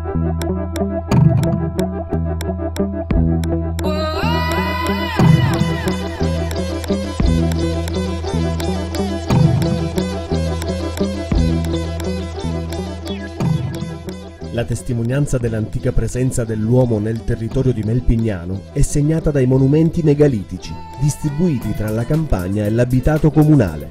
La testimonianza dell'antica presenza dell'uomo nel territorio di Melpignano è segnata dai monumenti megalitici, distribuiti tra la campagna e l'abitato comunale.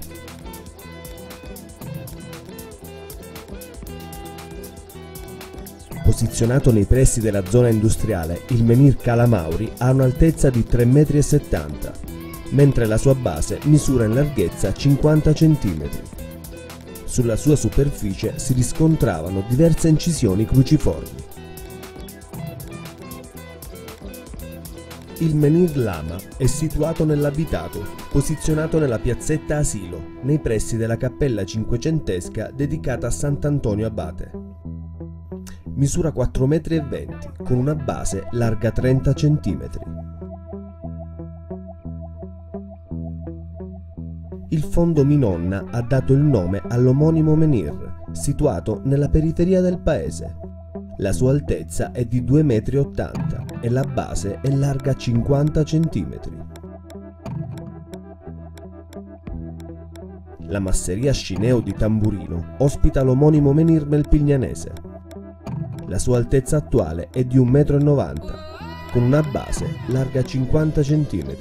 Posizionato nei pressi della zona industriale, il menhir Cala Mauri ha un'altezza di 3,70 m, mentre la sua base misura in larghezza 50 cm. Sulla sua superficie si riscontravano diverse incisioni cruciformi. Il menhir Lama è situato nell'abitato, posizionato nella piazzetta Asilo, nei pressi della cappella cinquecentesca dedicata a Sant'Antonio Abate. Misura 4,20 m, con una base larga 30 cm. Il fondo Minonna ha dato il nome all'omonimo menhir, situato nella periferia del paese. La sua altezza è di 2,80 m e la base è larga 50 cm. La masseria Scineo di Tamburino ospita l'omonimo menhir melpignanese. La sua altezza attuale è di 1,90 m, con una base larga 50 cm.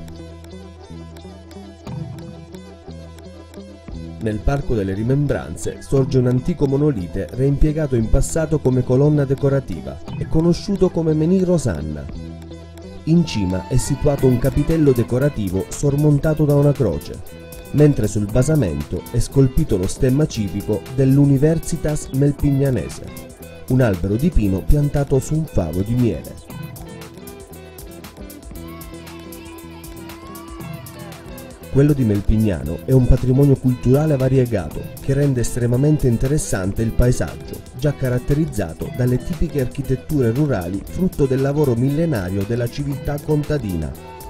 Nel Parco delle Rimembranze sorge un antico monolite reimpiegato in passato come colonna decorativa e conosciuto come menhir Osanna. In cima è situato un capitello decorativo sormontato da una croce, mentre sul basamento è scolpito lo stemma civico dell'Universitas Melpignanese, un albero di pino piantato su un favo di miele. Quello di Melpignano è un patrimonio culturale variegato che rende estremamente interessante il paesaggio, già caratterizzato dalle tipiche architetture rurali frutto del lavoro millenario della civiltà contadina.